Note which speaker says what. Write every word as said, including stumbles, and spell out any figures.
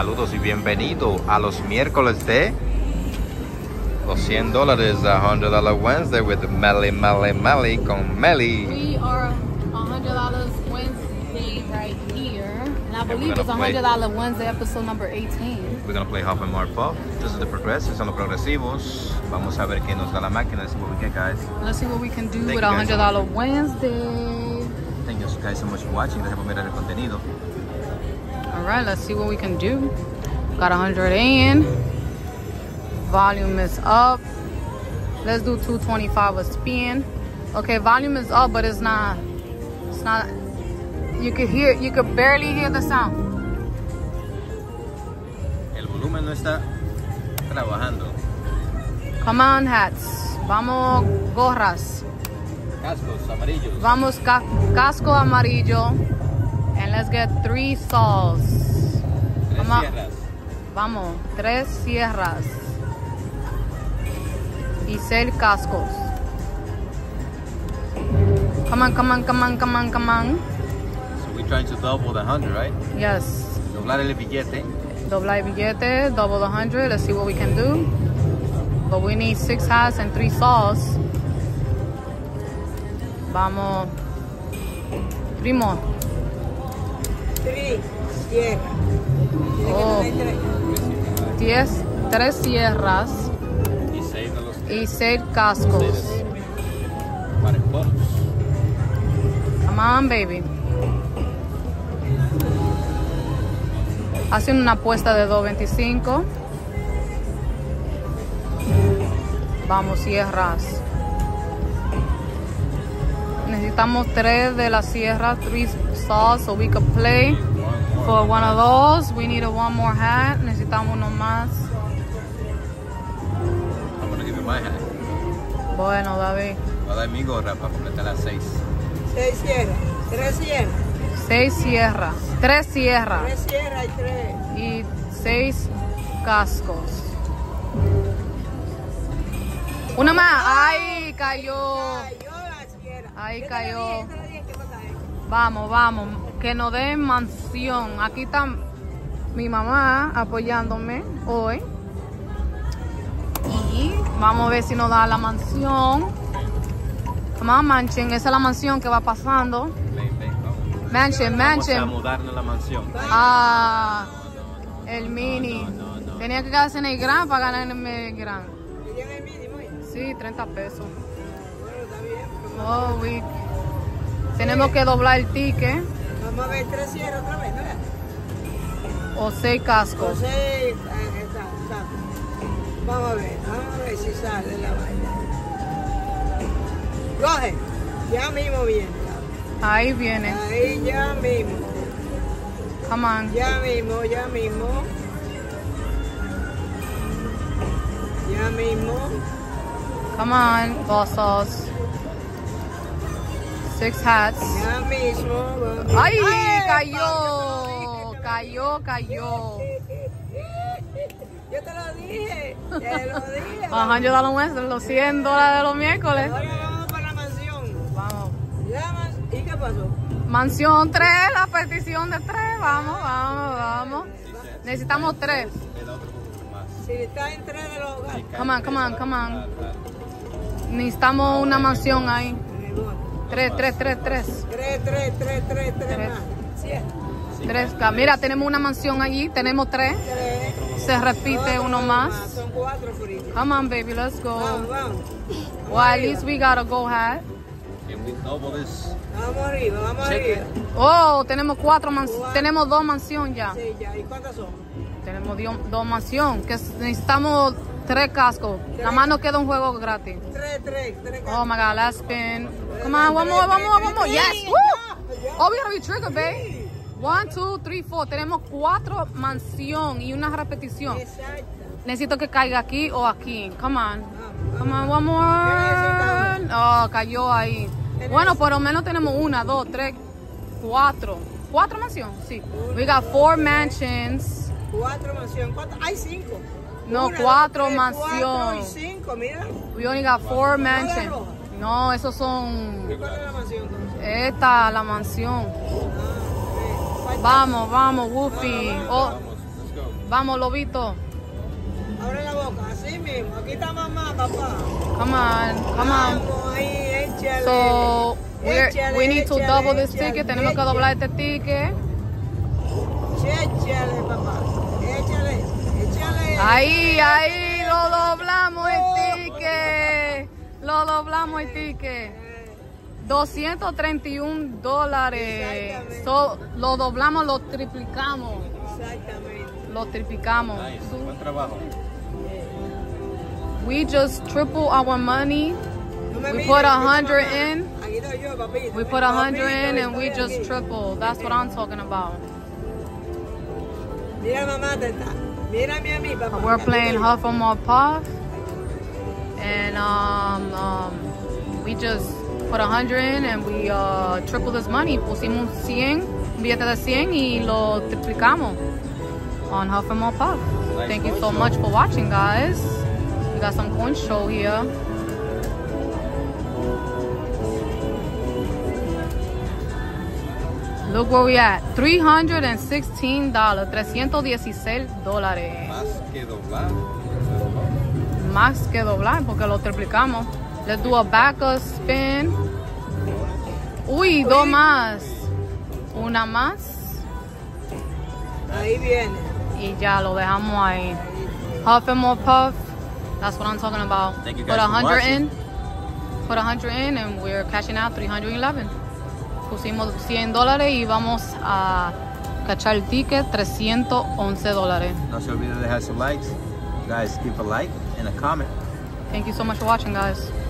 Speaker 1: Saludos y bienvenido a los miércoles de los cien dólares, a one hundred dollar Wednesday with Melly, Melly, Melly con Melly.
Speaker 2: We are one hundred dollar Wednesday right here. And I believe it's one hundred dollar Wednesday episode number eighteen.
Speaker 1: We're gonna play Huff and More Puff. This is the progressive, son los progresivos. Vamos a ver qué nos da la máquina. Let's see what we get, guys.
Speaker 2: Let's see what we can do
Speaker 1: Thank
Speaker 2: with
Speaker 1: you
Speaker 2: one hundred dollar
Speaker 1: so
Speaker 2: Wednesday.
Speaker 1: Thank you guys so much for watching. Gracias por mirar el contenido.
Speaker 2: Alright, let's see what we can do. Got one hundred in. Volume is up. Let's do two twenty-five a spin. Okay, volume is up, but it's not, it's not, you could hear, you could barely hear the sound.
Speaker 1: El volumen no está trabajando.
Speaker 2: Come on, hats. Vamos, gorras.
Speaker 1: Cascos amarillos.
Speaker 2: Vamos, ca casco amarillo. And let's get three saws.
Speaker 1: Tres
Speaker 2: Vamos,
Speaker 1: sierras.
Speaker 2: vamos, tres sierras. Y seis cascos. Come on, come on, come on, come on, come on.
Speaker 1: So we're trying to double the one hundred, right?
Speaker 2: Yes.
Speaker 1: Doblar el billete.
Speaker 2: Dobla el billete, double the one hundred. Let's see what we can do. But we need six hats and three saws. Vamos. Three more.
Speaker 3: Three sierras.
Speaker 2: Oh. Diez, tres sierras
Speaker 1: Y seis de los
Speaker 2: y seis cascos.
Speaker 1: parejones.
Speaker 2: Come on, baby. Hacen una apuesta de dos veinticinco. Vamos, sierras. Necesitamos tres de las sierras, three saws, so we could play for one of those. We need a one more hat. Necesitamos uno más.
Speaker 1: I'm gonna give you my hat.
Speaker 2: Bueno, David.
Speaker 1: Voy a dar mi gorra para completar las seis.
Speaker 3: Seis sierras. Tres sierras.
Speaker 2: Seis sierras. Tres sierras.
Speaker 3: Tres sierras y tres.
Speaker 2: Y seis cascos. Una más. ¡Ay! Cayó.
Speaker 3: Cayó la sierra.
Speaker 2: Ahí
Speaker 3: Yo te
Speaker 2: cayó.
Speaker 3: la dije, yo te la dije que va a caer.
Speaker 2: Vamos, vamos. Que nos den mansión. Aquí está mi mamá apoyándome hoy. Y vamos a ver si nos da la mansión. Come on, mansion. Esa es la mansión que va pasando.
Speaker 1: Ven, ven, vamos.
Speaker 2: Mansion,
Speaker 1: Vamos a
Speaker 2: mansion.
Speaker 1: mudarnos a la mansión.
Speaker 2: Ah, el mini. Tenía que quedarse en el gran para ganar en el gran.
Speaker 3: ¿Le dieron el mínimo ahí?
Speaker 2: Sí, treinta pesos.
Speaker 3: Bueno, está bien.
Speaker 2: Oh, we... Tenemos que doblar el ticket.
Speaker 3: Vamos a ver tres sierras otra vez, ¿no?
Speaker 2: O seis cascos.
Speaker 3: José, eh, está, está. Vamos a ver, vamos a ver si sale la vaina. Coge, ya mismo viene.
Speaker 2: Ahí viene.
Speaker 3: Ahí ya mismo,
Speaker 2: Come on.
Speaker 3: ya mismo, ya mismo. Ya mismo.
Speaker 2: Come on, bossos. Six hats.
Speaker 3: Ya mismo. vamos.
Speaker 2: ¡Ay!
Speaker 3: ¡Ay,
Speaker 2: Cayó.
Speaker 3: papi,
Speaker 2: Cayó, cayó.
Speaker 3: Yo te lo dije, te lo dije.
Speaker 2: Ajá, yo dalo muestra, los cien dólares de los miércoles.
Speaker 3: Ahora vamos para la mansión.
Speaker 2: Vamos.
Speaker 3: Ya, man- ¿Y qué pasó?
Speaker 2: Mansión tres, la petición de tres. Vamos, vamos, vamos. Necesitamos tres.
Speaker 1: El otro más.
Speaker 3: Si está en tres de los hogares.
Speaker 2: Come on, come on, come on. Necesitamos una mansión ahí. Tres, tres, tres, tres.
Speaker 3: Tres, tres, tres, tres, tres
Speaker 2: Tres.
Speaker 3: más. Siete.
Speaker 2: Tres. Mira, tenemos una mansión allí, tenemos tres.
Speaker 3: Tres.
Speaker 2: Se repite uno más.
Speaker 3: Son cuatro fritos.
Speaker 2: Come on, baby, let's
Speaker 3: Vamos,
Speaker 2: go.
Speaker 3: vamos.
Speaker 2: Well, at least we got a go hat.
Speaker 1: Can we double this?
Speaker 3: Vamos arriba, vamos
Speaker 1: Check
Speaker 3: arriba.
Speaker 2: Oh, tenemos cuatro mansiones. Tenemos dos mansiones ya.
Speaker 3: Sí, ya. ¿Y cuántas son?
Speaker 2: Tenemos dio- dos mansiones. Que necesitamos tres cascos. Nada más nos queda un juego gratis.
Speaker 3: Tres, tres, tres.
Speaker 2: Oh my god, last spin. Come on, one more, one more, one more. Yes. Woo! Oh, we gotta be trigger, babe. One, two, three, four. Tenemos cuatro mansión y una repetición.
Speaker 3: Exacto.
Speaker 2: Necesito que caiga aquí o aquí. Come on. Come on, one more. Oh, cayó ahí. Bueno, por lo menos tenemos una, dos, tres, cuatro. ¿Cuatro mansiones? Sí. We got four mansions.
Speaker 3: Cuatro mansiones. ¿Cuántas? Hay cinco.
Speaker 2: No,
Speaker 3: Una,
Speaker 2: cuatro
Speaker 3: dos, tres,
Speaker 2: mansiones.
Speaker 3: Cuatro y cinco, mira.
Speaker 2: We only got four mansions.
Speaker 3: roja?
Speaker 2: No, esos son...
Speaker 3: ¿Cuál es la mansión?
Speaker 2: Esta, la mansión.
Speaker 3: Ah, ok.
Speaker 2: Vamos, vamos, Woofy. Oh,
Speaker 1: Vamos, let's go.
Speaker 2: Vamos, lobito.
Speaker 3: Abre la boca, así mismo. Aquí está mamá, papá.
Speaker 2: Come on, come on.
Speaker 3: Vamos, ahí, échale.
Speaker 2: So, we're,
Speaker 3: Échale,
Speaker 2: we need to
Speaker 3: échale,
Speaker 2: double this
Speaker 3: échale,
Speaker 2: ticket. Tenemos que
Speaker 3: échale.
Speaker 2: doblar este ticket.
Speaker 3: Échale, papá. Échale, échale.
Speaker 2: Ahí, ahí, lo doblamos el ticket. Lo doblamos el ticket. doscientos treinta y un dólares.
Speaker 3: Exactamente.
Speaker 2: So, lo doblamos, lo triplicamos.
Speaker 3: Exactamente.
Speaker 2: Lo triplicamos.
Speaker 1: Nice. Buen trabajo.
Speaker 2: We just triple our money.
Speaker 3: No me
Speaker 2: We
Speaker 3: mires,
Speaker 2: put a
Speaker 3: que tu
Speaker 2: hundred
Speaker 3: mamá-
Speaker 2: in.
Speaker 3: Aquí estoy yo, papito.
Speaker 2: We put a hundred
Speaker 3: Papito,
Speaker 2: in and we
Speaker 3: estoy
Speaker 2: just
Speaker 3: aquí.
Speaker 2: triple. That's what I'm talking about.
Speaker 3: Mira, mamá, te está. Mírame a mí, papá.
Speaker 2: We're
Speaker 3: Aquí
Speaker 2: playing
Speaker 3: estoy yo.
Speaker 2: Huff and More Puff. And um, um, we just put a hundred in and we uh, triple this money. Pusimos cien, un billete de cien y lo triplicamos on Huff and More Puff.
Speaker 1: Nice
Speaker 2: Thank you
Speaker 1: coin
Speaker 2: so
Speaker 1: show.
Speaker 2: much for watching, guys. We got some coin show here. Look where we at. three hundred sixteen dollars. trescientos dieciséis dólares.
Speaker 1: Más que doblar.
Speaker 2: Más que doblar porque lo triplicamos. Let's do a backup spin. Uy, dos más. Una más.
Speaker 3: Ahí viene.
Speaker 2: Y ya lo dejamos ahí. Huff and More Puff. That's what I'm talking about.
Speaker 1: Thank you
Speaker 2: Put
Speaker 1: guys
Speaker 2: a
Speaker 1: for
Speaker 2: hundred
Speaker 1: watching.
Speaker 2: in. Put a hundred in and we're cashing out three hundred eleven. Pusimos cien dólares y vamos a cachar el ticket trescientos once dólares.
Speaker 1: No se olviden de dejar sus likes. Guys, keep a like and a comment.
Speaker 2: Thank you so much for watching, guys.